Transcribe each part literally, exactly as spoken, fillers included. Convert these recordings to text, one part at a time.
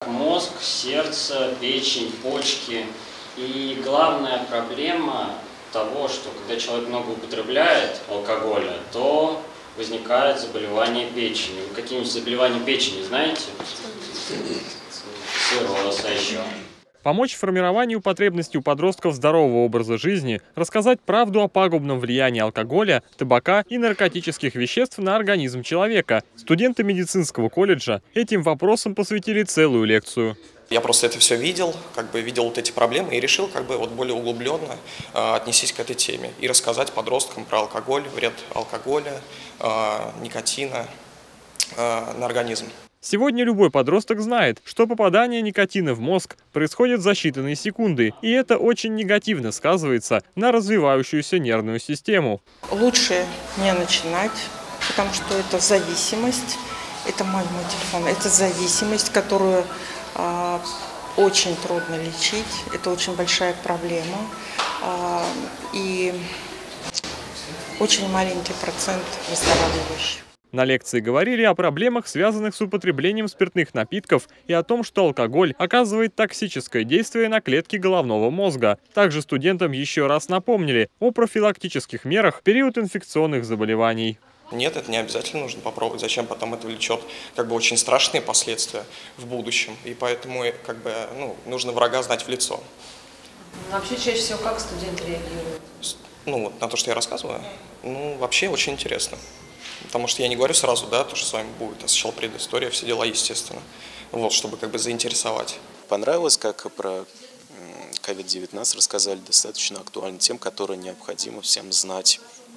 Мозг, сердце, печень, почки. И главная проблема того, что когда человек много употребляет алкоголя, то возникает заболевание печени. Вы какие-нибудь заболевания печени знаете? Цирроз, а еще? Помочь в формировании потребностей у подростков здорового образа жизни, рассказать правду о пагубном влиянии алкоголя, табака и наркотических веществ на организм человека. Студенты медицинского колледжа этим вопросам посвятили целую лекцию. Я просто это все видел, как бы видел вот эти проблемы и решил как бы вот более углубленно э, отнестись к этой теме и рассказать подросткам про алкоголь, вред алкоголя, э, никотина э, на организм. Сегодня любой подросток знает, что попадание никотина в мозг происходит за считанные секунды, и это очень негативно сказывается на развивающуюся нервную систему. Лучше не начинать, потому что это зависимость, это мой, мой телефон, это зависимость, которую э, очень трудно лечить, это очень большая проблема, э, и очень маленький процент выздоравливающих. На лекции говорили о проблемах, связанных с употреблением спиртных напитков, и о том, что алкоголь оказывает токсическое действие на клетки головного мозга. Также студентам еще раз напомнили о профилактических мерах в период инфекционных заболеваний. Нет, это не обязательно нужно попробовать. Зачем? Потом это влечет как бы очень страшные последствия в будущем. И поэтому как бы, ну, нужно врага знать в лицо. Вообще чаще всего как студенты реагируют? Ну вот на то, что я рассказываю, ну вообще очень интересно. Потому что я не говорю сразу, да, то, что с вами будет, а сначала предыстория, все дела, естественно. Вот, чтобы как бы заинтересовать. Понравилось, как про ковид девятнадцать рассказали, достаточно актуально тем, которые необходимо всем знать.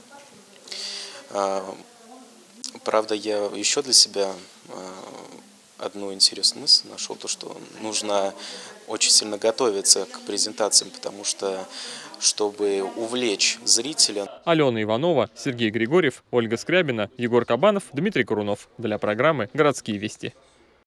Правда, я еще для себя одну интересную мысль нашел, то, что нужно очень сильно готовиться к презентациям, потому что, чтобы увлечь зрителя. Алена Иванова, Сергей Григорьев, Ольга Скрябина, Егор Кабанов, Дмитрий Курунов. Для программы «Городские вести».